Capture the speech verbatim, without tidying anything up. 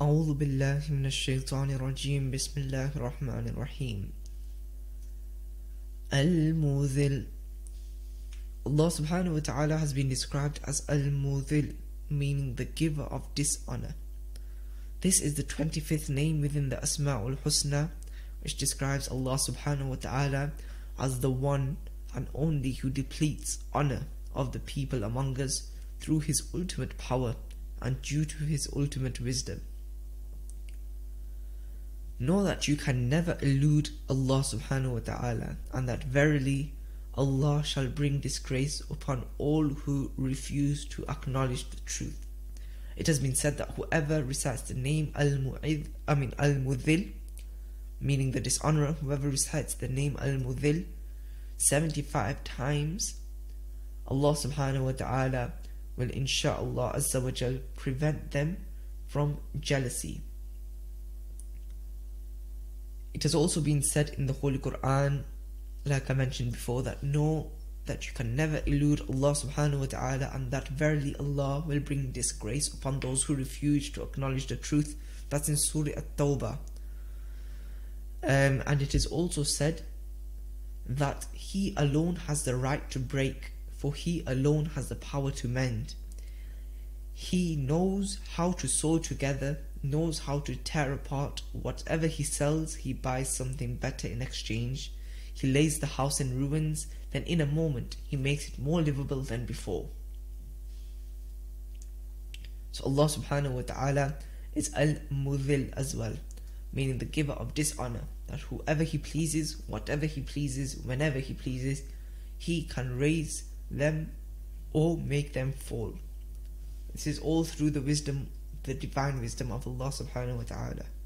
أعوذ بالله من الشيطان الرجيم بسم الله الرحمن الرحيم. Al-Muthil. Allah subhanahu wa ta'ala has been described as Al-Muthil, meaning the giver of dishonor. This is the twenty-fifth name within the Asma'ul Husna, which describes Allah subhanahu wa ta'ala as the one and only who depletes honor of the people among us through His ultimate power and due to His ultimate wisdom. Know that you can never elude Allah subhanahu wa ta'ala, and that verily Allah shall bring disgrace upon all who refuse to acknowledge the truth. It has been said that whoever recites the name Al-Mu'idh, I mean Al-Muthil, meaning the dishonorer, whoever recites the name Al-Muthil seventy-five times, Allah subhanahu wa ta'ala will insha'Allah azza wa jal prevent them from jealousy. It has also been said in the Holy Quran, like I mentioned before, that know that you can never elude Allah subhanahu wa ta'ala, and that verily Allah will bring disgrace upon those who refuse to acknowledge the truth. That's in Surah At-Tawbah. Um, and it is also said that He alone has the right to break, for He alone has the power to mend. He knows how to sew together, knows how to tear apart. Whatever He sells, He buys something better in exchange. He lays the house in ruins, then in a moment He makes it more livable than before. So Allah subhanahu wa ta'ala is Al-Muthil as well, meaning the giver of dishonor, that whoever He pleases, whatever He pleases, whenever He pleases, He can raise them or make them fall. This is all through the wisdom, the divine wisdom of Allah subhanahu wa ta'ala.